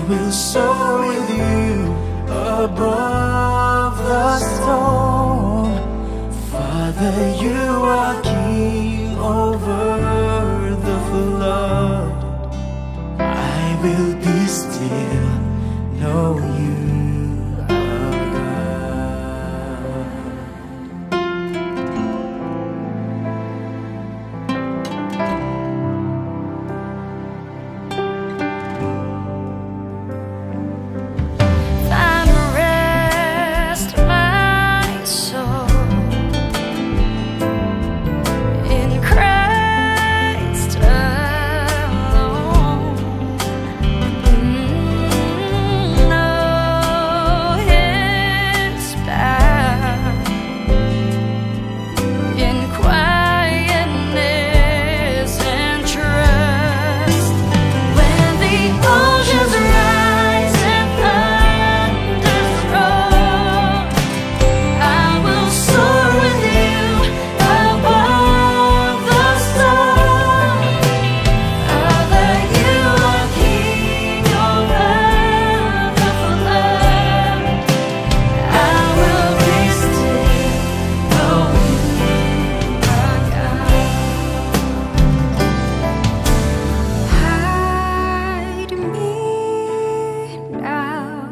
will soar with you above the storm. Father, you are king over the flood. I will be still, know you are God. Find rest, my soul, in Christ alone. Know His power in quietness and trust. When the oceans rise and thunders roll, I will soar with you above the storm. Father, you are king over the flood. I will be still, know you are God. Hide me now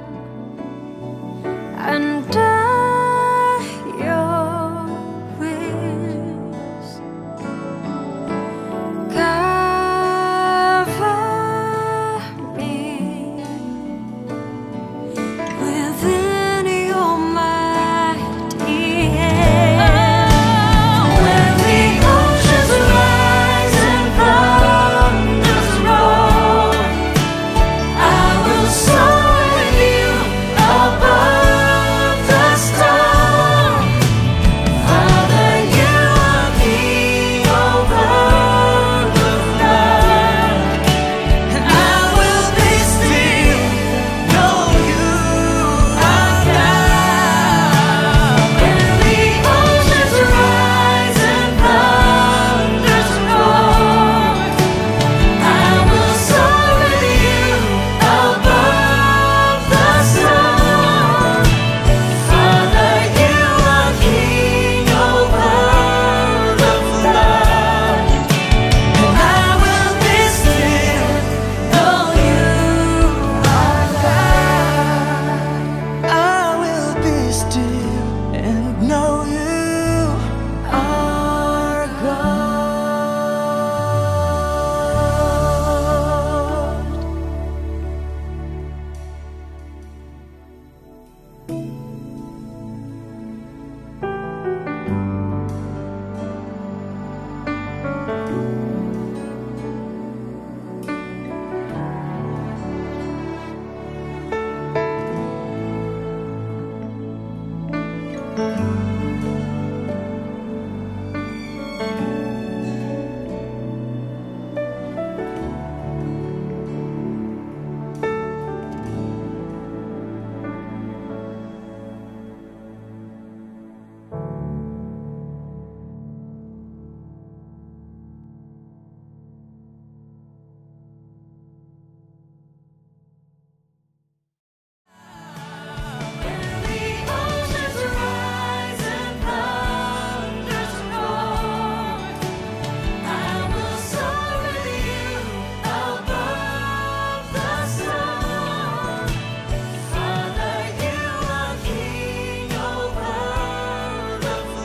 under your wings. Cover me within your mighty hand. When the oceans rise and thunders roll, I will soar with you above the storm. Father, you are king over the flood. I will be still, know you are God. When the oceans rise and thunders roar, I will soar with you above the storm. Father, you are king over the flood. And I will be still, know you are God. I will be still and know you are God. When the oceans rise and thunders roar, I will soar with you above the storm. Father, you are king over the